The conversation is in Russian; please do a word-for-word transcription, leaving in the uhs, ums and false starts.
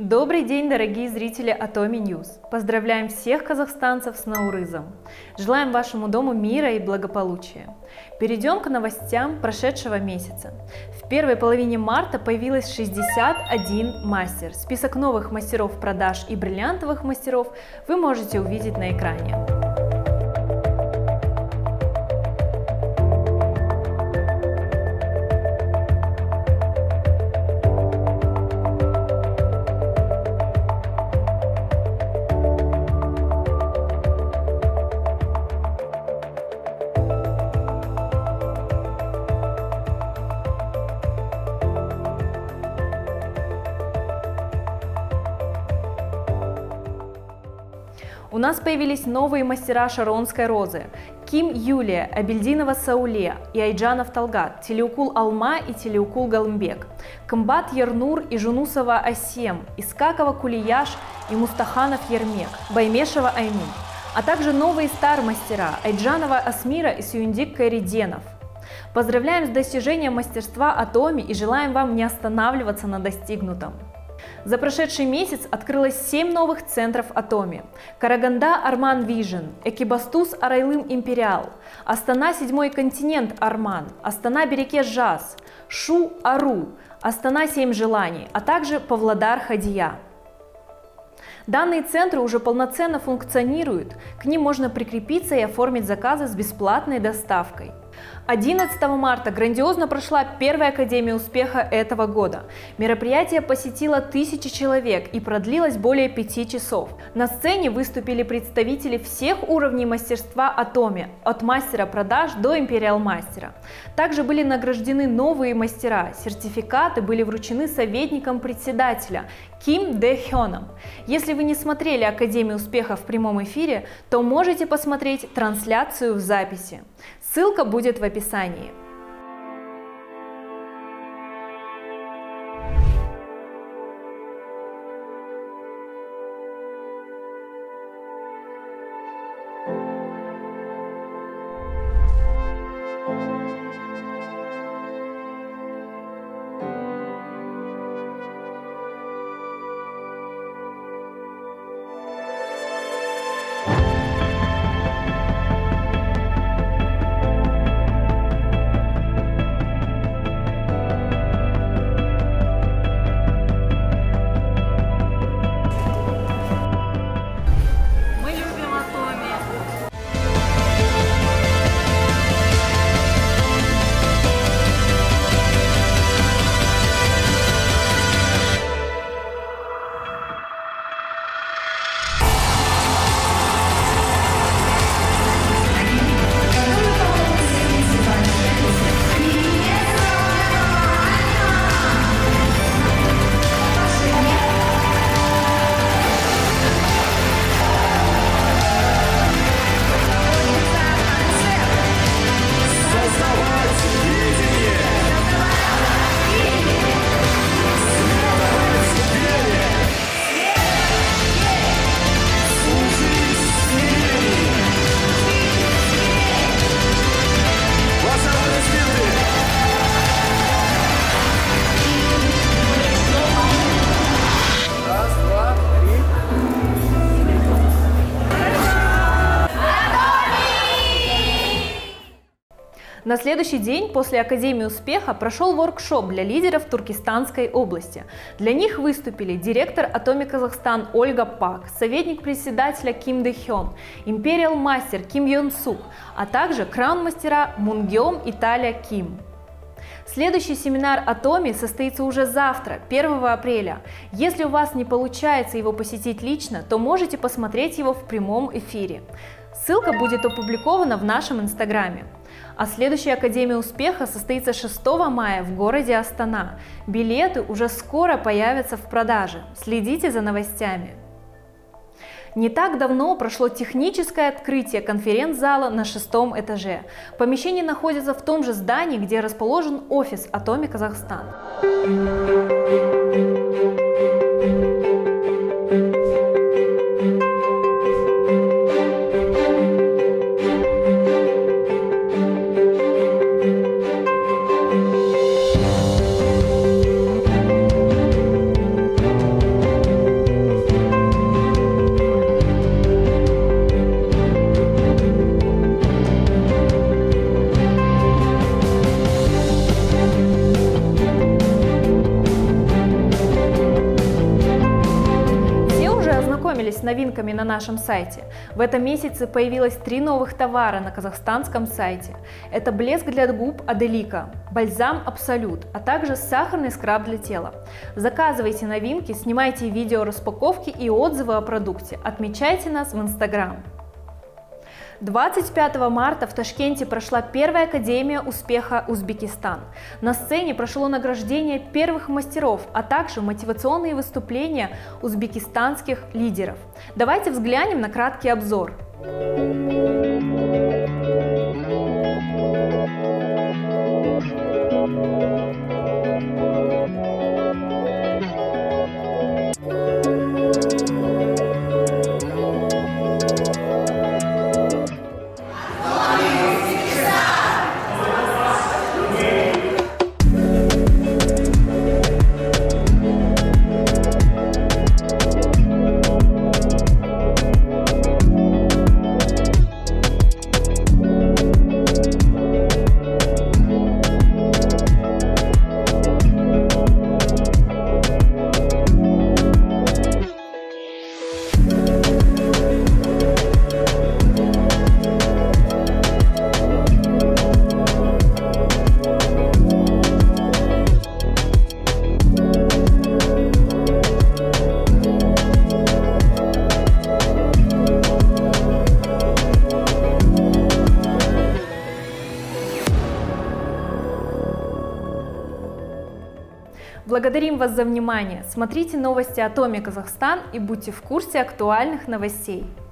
Добрый день, дорогие зрители Atomy News! Поздравляем всех казахстанцев с Наурызом! Желаем вашему дому мира и благополучия! Перейдем к новостям прошедшего месяца. В первой половине марта появилось шестьдесят один мастер. Список новых мастеров продаж и бриллиантовых мастеров вы можете увидеть на экране. У нас появились новые мастера Шаронской розы: Ким Юлия, Абельдинова Сауле и Айджанов Талгат, Телеукул Алма и Телеукул Галымбек, Кымбат Ернур и Жунусова Асем, Искакова Кулияш и Мустаханов Ермек, Баймешева Аймин, а также новые стар-мастера Айджанова Асмира и Сюндик Кайриденов. Поздравляем с достижением мастерства Atomy и желаем вам не останавливаться на достигнутом. За прошедший месяц открылось семь новых центров Atomy: Караганда Арман Вижн, Экибастуз Арайлым Империал, Астана Седьмой Континент Арман, Астана Береке Жаз, Шу Ару, Астана Семь Желаний, а также Павлодар Хадия. Данные центры уже полноценно функционируют, к ним можно прикрепиться и оформить заказы с бесплатной доставкой. одиннадцатого марта грандиозно прошла первая Академия успеха этого года. Мероприятие посетило тысячи человек и продлилось более пяти часов. На сцене выступили представители всех уровней мастерства Atomy, от мастера продаж до империал-мастера. Также были награждены новые мастера, сертификаты были вручены советникам председателя Ким Дэ Хёном. Если вы не смотрели Академию успеха в прямом эфире, то можете посмотреть трансляцию в записи. Ссылка будет в описании. На следующий день после Академии успеха прошел воркшоп для лидеров Туркестанской области. Для них выступили директор Atomy Казахстан Ольга Пак, советник председателя Ким Дэ Хён, империал-мастер Ким Йон Сук, а также краун-мастера Мунгём и Таля Ким. Следующий семинар Atomy состоится уже завтра, первого апреля. Если у вас не получается его посетить лично, то можете посмотреть его в прямом эфире. Ссылка будет опубликована в нашем инстаграме. А следующая Академия успеха состоится шестого мая в городе Астана. Билеты уже скоро появятся в продаже. Следите за новостями. Не так давно прошло техническое открытие конференц-зала на шестом этаже. Помещение находится в том же здании, где расположен офис Atomy Казахстан. новинками на нашем сайте. В этом месяце появилось три новых товара на казахстанском сайте. Это блеск для губ Аделика, бальзам Абсолют, а также сахарный скраб для тела. Заказывайте новинки, снимайте видео распаковки и отзывы о продукте, отмечайте нас в Инстаграм. двадцать пятого марта в Ташкенте прошла первая Академия успеха Узбекистан. На сцене прошло награждение первых мастеров, а также мотивационные выступления узбекистанских лидеров. Давайте взглянем на краткий обзор. Благодарим вас за внимание. Смотрите новости Atomy Казахстан и будьте в курсе актуальных новостей.